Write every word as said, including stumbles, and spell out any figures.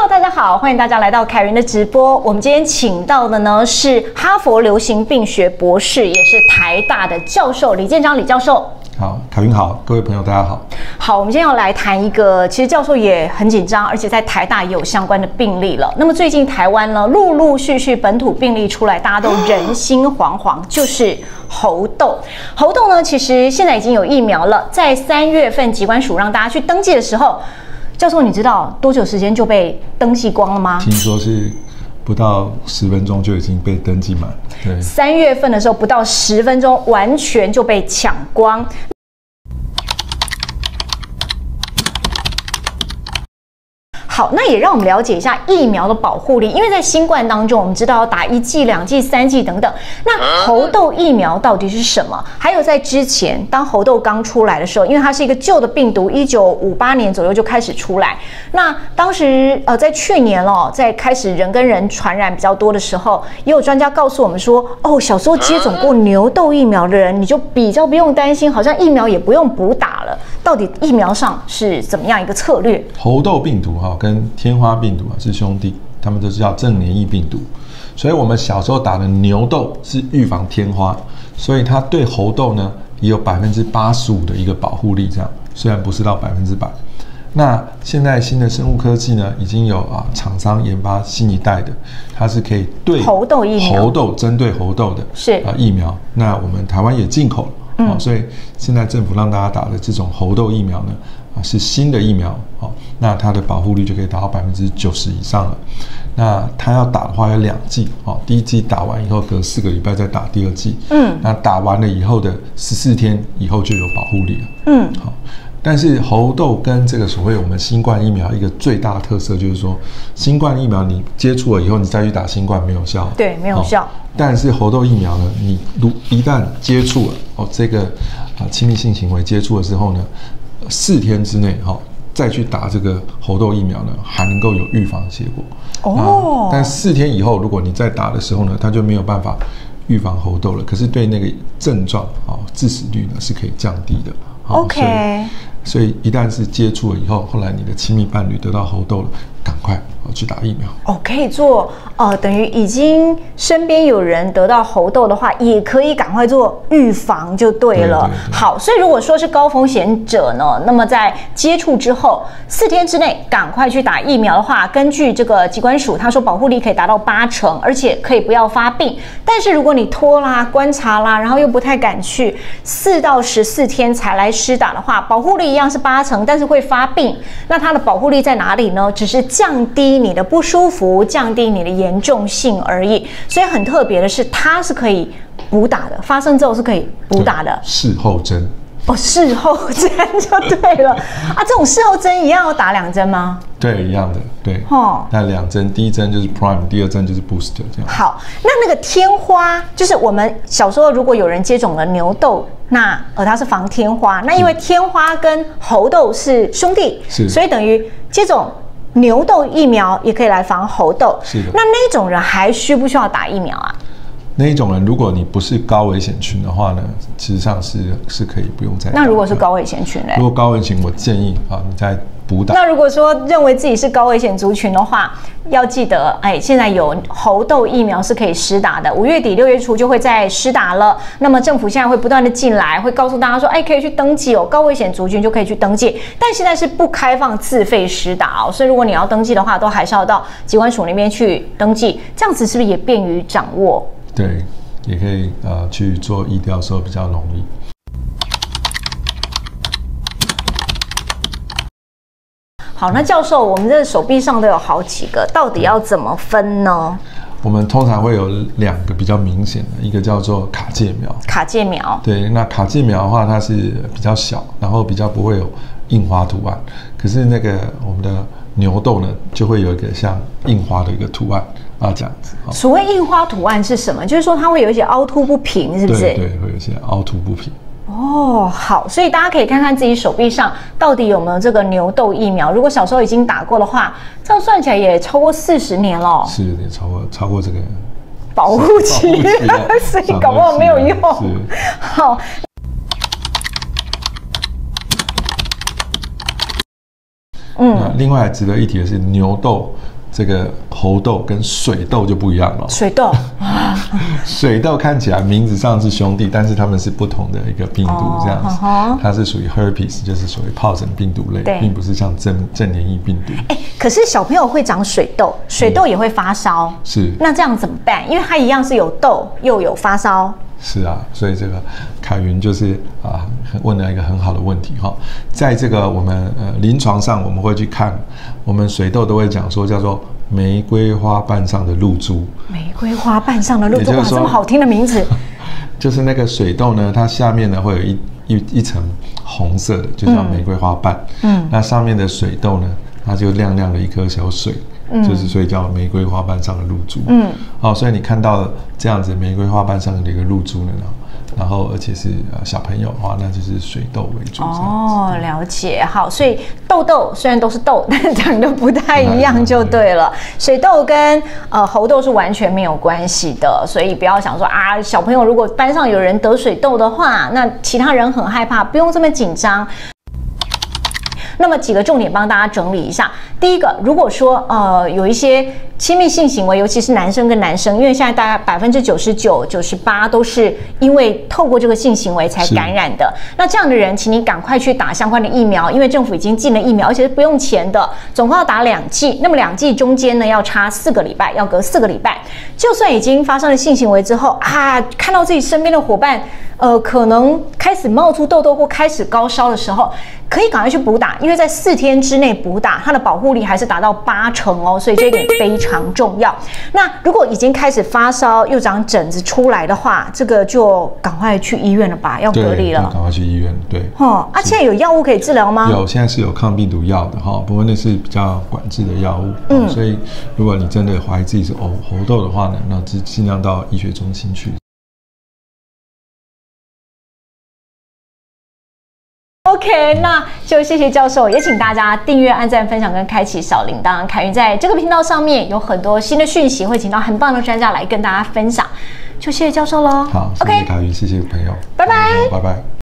Hello， 大家好，欢迎大家来到凯云的直播。我们今天请到的呢是哈佛流行病学博士，也是台大的教授李建章李教授。 好，凯云好，各位朋友大家好。 好，我们今天要来谈一个，其实教授也很紧张，而且在台大也有相关的病例了。那么最近台湾呢，陆陆续续本土病例出来，大家都人心惶惶，就是猴痘。猴痘呢，其实现在已经有疫苗了，在三月份疾管署让大家去登记的时候，教授你知道多久时间就被登记光了吗？ 听说是不到十分钟就已经被登记满。对， 三月份的时候不到十分钟，完全就被抢光。好，那也让我们了解一下疫苗的保护力，因为在新冠当中，我们知道要打一剂、两剂、三剂等等。那猴痘疫苗到底是什么？还有在之前，当猴痘刚出来的时候，因为它是一个旧的病毒，一九五八年左右就开始出来。那当时呃，在去年哦，在开始人跟人传染比较多的时候，也有专家告诉我们说，哦，小时候接种过牛痘疫苗的人，你就比较不用担心，好像疫苗也不用补打了。到底疫苗上是怎么样一个策略？ 猴痘病毒哈、哦、跟天花病毒啊是兄弟，他们都是叫正黏液病毒，所以我们小时候打的牛痘是预防天花，所以它对猴痘呢也有百分之八十五的一个保护力，这样虽然不是到百分之百。那现在新的生物科技呢，已经有啊厂商研发新一代的，它是可以对猴痘疫苗， 猴痘针对猴痘的是啊疫苗，那我们台湾也进口了。嗯哦、所以现在政府让大家打的这种猴痘疫苗呢，啊是新的疫苗，哦，那它的保护率就可以达到百分之九十以上了。那它要打的话有两剂，哦，第一剂打完以后隔四个礼拜再打第二剂，嗯，那打完了以后的十四天以后就有保护力了，嗯，好。但是猴痘跟这个所谓我们新冠疫苗一个最大的特色就是说，新冠疫苗你接触了以后，你再去打新冠没有效， 对，没有效。哦、 但是猴痘疫苗呢，你如一旦接触了哦，这个啊亲密性行为接触了之后呢，四天之内哈、哦、再去打这个猴痘疫苗呢，还能够有预防结果。哦、啊，但四天以后，如果你再打的时候呢，它就没有办法预防猴痘了。可是对那个症状啊、哦、致死率呢是可以降低的。哦、 OK。 所以一旦是接触了以后，后来你的亲密伴侣得到猴痘了，赶快去打疫苗。 哦，可以做呃，等于已经身边有人得到猴痘的话，也可以赶快做预防就对了。对对对。好，所以如果说是高风险者呢，那么在接触之后四天之内赶快去打疫苗的话，根据这个疾管署他说保护力可以达到八成，而且可以不要发病。但是如果你拖啦、观察啦，然后又不太敢去，四到十四天才来施打的话，保护力一样是八成，但是会发病。那它的保护力在哪里呢？只是降低你的不舒服，降低你的严重性而已。所以很特别的是，它是可以补打的，发生之后是可以补打的。 事后针哦，事后针就对了啊！这种事后针一样要打两针吗？ 对，一样的，对。哦，那两针，第一针就是 Prime， 第二针就是 Booster 这样。 好，那那个天花，就是我们小时候如果有人接种了牛痘，那呃它是防天花，那因为天花跟猴痘是兄弟，是，所以等于接种牛痘疫苗也可以来防猴痘。是的。那那种人还需不需要打疫苗啊？ 那一种人，如果你不是高危险群的话呢，事实上是是可以不用再打。 那如果是高危险群嘞？ 如果高危险，我建议啊，你再补打。 那如果说认为自己是高危险族群的话，要记得，哎，现在有猴痘疫苗是可以施打的，五月底六月初就会再施打了。那么政府现在会不断的进来，会告诉大家说，哎，可以去登记哦，高危险族群就可以去登记。但现在是不开放自费施打哦，所以如果你要登记的话，都还是要到疾管署那边去登记，这样子是不是也便于掌握？ 对，也可以呃去做疫调的时候比较容易。 好，那教授，我们这手臂上都有好几个，到底要怎么分呢？ 我们通常会有两个比较明显的，一个叫做卡介苗。 卡介苗。对， 那卡介苗的话，它是比较小，然后比较不会有印花图案。可是那个我们的牛痘呢，就会有一个像印花的一个图案。啊，这样子。 所谓印花图案是什么？就是说它会有一些凹凸不平，是不是？ 对对，会有一些凹凸不平。 哦，好，所以大家可以看看自己手臂上到底有没有这个牛痘疫苗。如果小时候已经打过的话，这样算起来也超过四十年了。 是，也超过超过这个保护期，所以搞不好没有用。好。 嗯，那另外值得一提的是，牛痘这个猴痘跟水痘就不一样了。 水痘， 水痘看起来名字上是兄弟，但是它们是不同的一个病毒，哦、这样子，哦、它是属于 herpes， 就是属于疱疹病毒类，并不是像正正黏液病毒。 哎，可是小朋友会长水痘，水痘也会发烧， 嗯、是， 那这样怎么办？因为它一样是有痘又有发烧。 是啊，所以这个凯云就是啊问了一个很好的问题哈，在这个我们呃临床上我们会去看，我们水痘都会讲说叫做玫瑰花瓣上的露珠。玫瑰花瓣上的露珠，哇，这么好听的名字。就是那个水痘呢，它下面呢会有一一一层红色的，就叫玫瑰花瓣。嗯，那上面的水痘呢，它就亮亮的一颗小水。嗯、就是所以叫玫瑰花瓣上的露珠。嗯，好、哦，所以你看到这样子玫瑰花瓣上的一个露珠呢，然后而且是呃小朋友的话，那就是水痘为主。 哦，了解。好，所以痘痘虽然都是痘，但是长得不太一样就对了。水痘跟呃猴痘是完全没有关系的，所以不要想说啊，小朋友如果班上有人得水痘的话，那其他人很害怕，不用这么紧张。那么几个重点帮大家整理一下。第一个，如果说呃有一些亲密性行为，尤其是男生跟男生，因为现在大概百分之九十九、九十八都是因为透过这个性行为才感染的。那这样的人，请你赶快去打相关的疫苗，因为政府已经进了疫苗，而且是不用钱的，总共要打两剂。那么两剂中间呢要差四个礼拜，要隔四个礼拜。就算已经发生了性行为之后啊，看到自己身边的伙伴，呃，可能开始冒出痘痘或开始高烧的时候，可以赶快去补打，因为在四天之内补打，它的保护力还是达到八成哦，所以这一点非常重要。那如果已经开始发烧又长疹子出来的话，这个就赶快去医院了吧，要隔离了。 赶快去医院，对。 哦，啊，现在有药物可以治疗吗？ 有，现在是有抗病毒药的哈，不过那是比较管制的药物。嗯，所以如果你真的怀疑自己是猴猴痘的话呢，那尽尽量到医学中心去。 OK， 那就谢谢教授，也请大家订阅、按赞、分享跟开启小铃铛。凯云在这个频道上面有很多新的讯息，会请到很棒的专家来跟大家分享。就谢谢教授喽。 好，谢谢凯云，谢谢朋友， 拜拜， 拜拜。